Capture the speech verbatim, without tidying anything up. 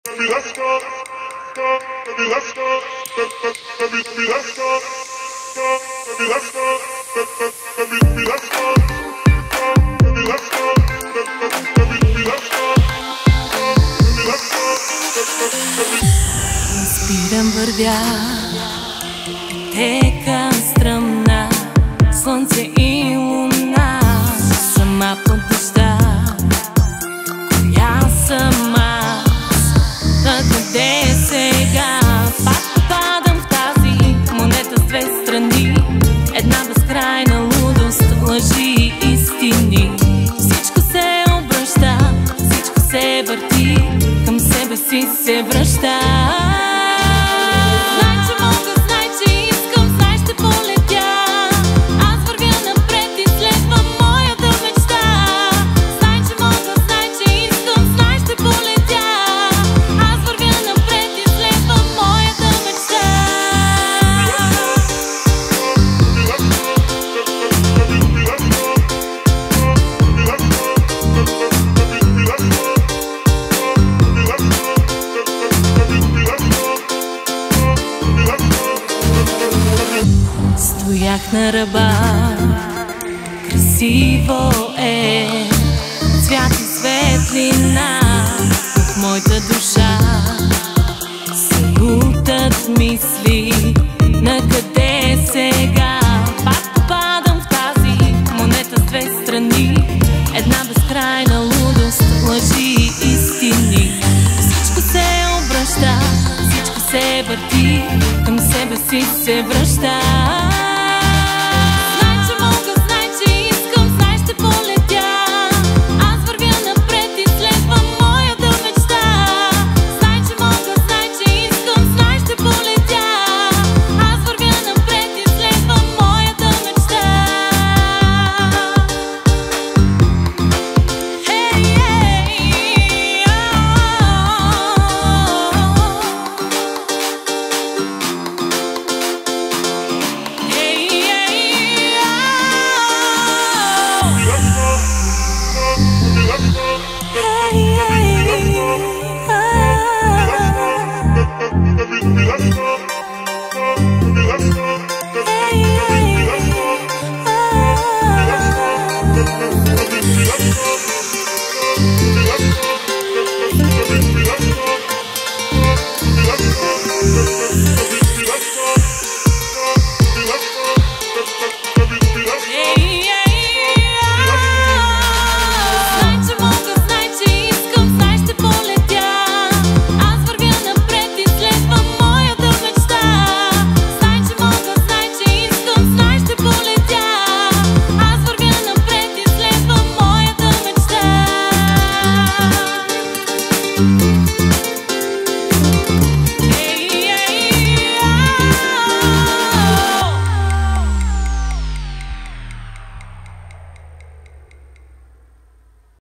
Спирам, вървя, тека стръмна, слънце и луна, сама под дъжда. Коя съм аз? Накъде сега? Пак падам в тази монета с две страни, една безкрайна лудост, лъжи и истини. Всичко се обръща, всичко се върти, към себе си се връща. Стоях на ръба, красиво е, цвят и светлина в моята душа. Салутът мисли, накъде сега? Пак падам в тази монета с две страни, една безкрайна лудост, лъжи и истини. Всичко се обръща, всичко се върти, към себе си се връща.